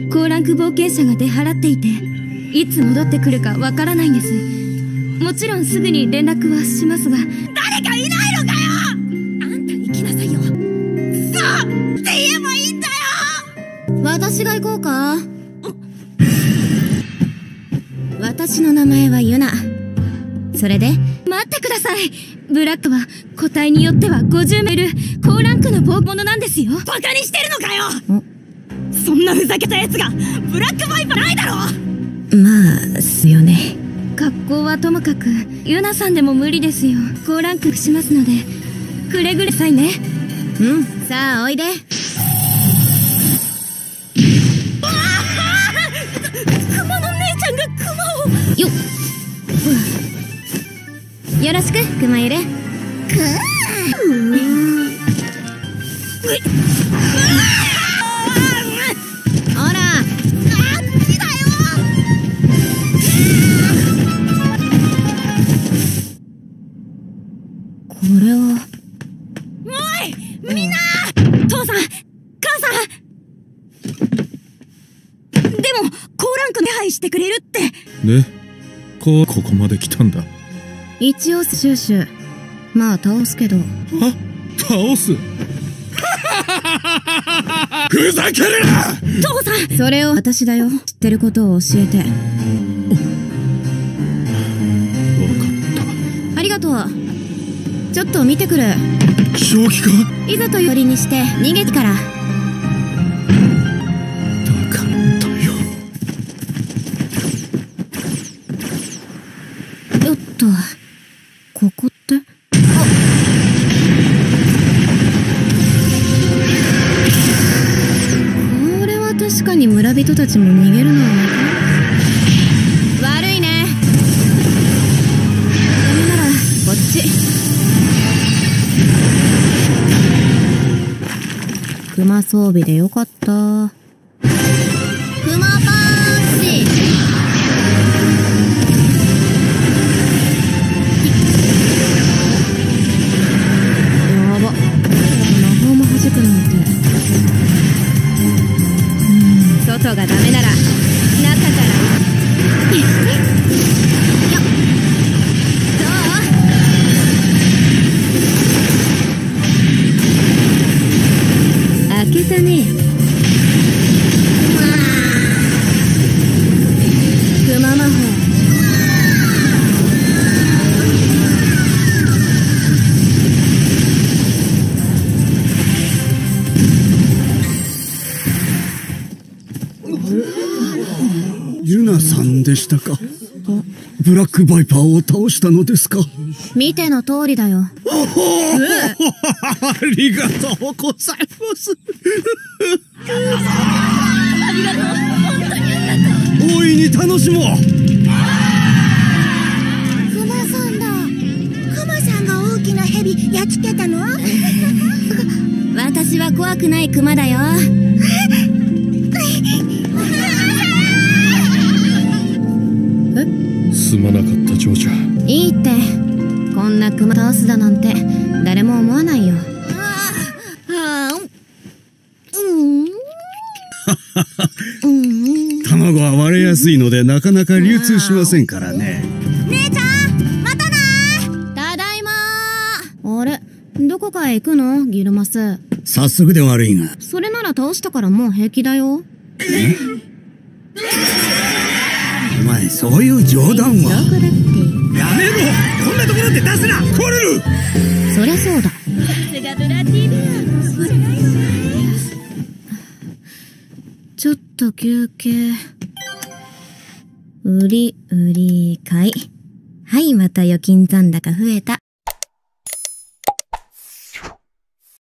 高ランク冒険者が出払っていて、いつ戻ってくるかわからないんです。もちろんすぐに連絡はしますが。 誰かいないのかよ。あんた行きなさいよ。そうって言えばいいんだよ。 私が行こうか。私の名前はユナ。それで待ってください。ブラックは個体によっては50名いる高ランクの暴者なんですよ。 バカにしてるのかよ。そんなふざけたやつがブラックバイパーないだろ。 まあすよね。 格好はともかくユナさんでも無理ですよ。高ランクしますのでくれぐれさいね。 さあおいで。 クマの姉ちゃんがクマをよろしくクマゆる。ほらあっちだよ。 これは。 おいみんな、父さん母さん。でも高ランク手配してくれるって。 でここまで来たんだ。 一応シューシュまあ倒すけど。 倒すふざけるな。 父さん、 それを私だよ。知ってることを教えて。 分かっありがとう。ちょっと見てくる。 た。正気か。 いざとよりにして逃げてから。 だからだよ。 よっとここってこれは確かに村人たちも逃げるのは悪いね。ダメならこっち。クマ装備でよかった。クマパンチ。やば。魔法も弾くなんて。外がダメなら中から。開けたね。クマ魔法。 ユナさんでしたか。ブラックバイパーを倒したのですか。 見ての通りだよ。 ありがとうございます。 ありがとう。本当にありがとう。 大いに楽しもう。 クマさんだ。クマさんが大きなヘビやっつけたの？ 私は怖くないクマだよ。 すまなかったジョージャ。 いいって。こんなクマ倒すだなんて誰も思わないよ。 卵は割れやすいのでなかなか流通しませんからね。 姉ちゃんまたな。 ただいまー。あれどこかへ行くのギルマス。 早速で悪いが。 それなら倒したからもう平気だよ。 お前そういう冗談は。 どこだって。 やめろ。こんなところで出すな。壊れる。 そりゃそうだ。 さすがブラティブ。 ちょっと休憩。売り買い。はい、また預金残高増えた。